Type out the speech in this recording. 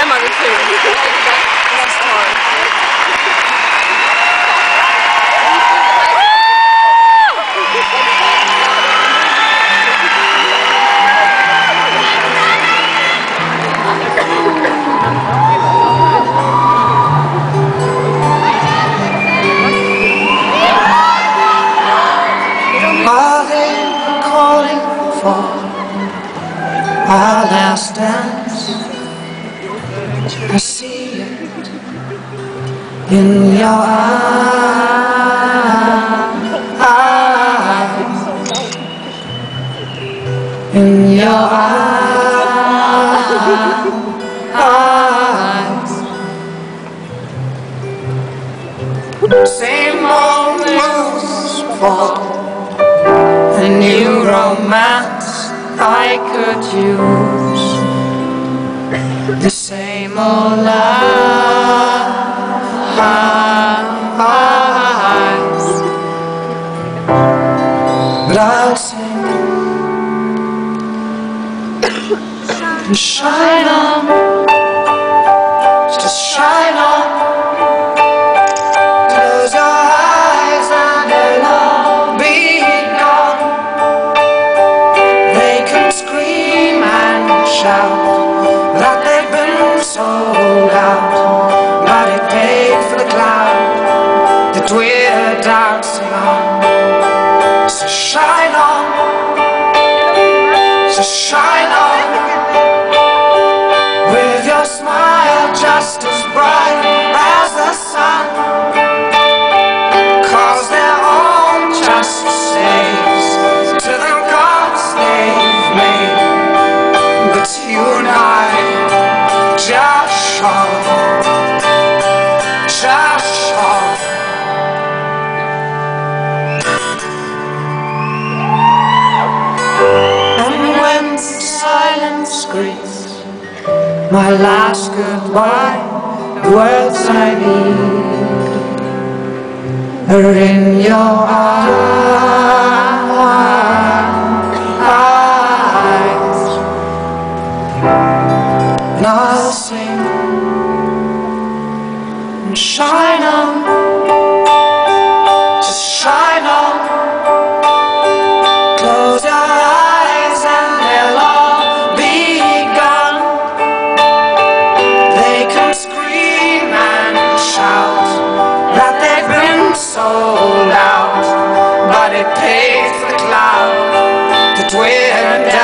zweimal gekriegt. Das ist toll. Are they calling for our last dance? I see it in your eyes, in your eyes. Same old news for a new romance I could use. The same old lies, but I'll sing and shine on, just shine on. Close your eyes and they'll all be gone. They can scream and shout that they've been sold out, but it paid for the cloud that we're dancing on. So shine on, so shine on, with your smile just as bright as the sun. 'Cause they're all just slaves to the gods they've made, but you and I just shine, just shine. And when silence greets my last goodbye, the words I need are in your eyes. And I'll sing and shine on, just shine on. Close your eyes and they'll all be gone. They can scream and shout that they've been sold out, but it paid for the cloud that we're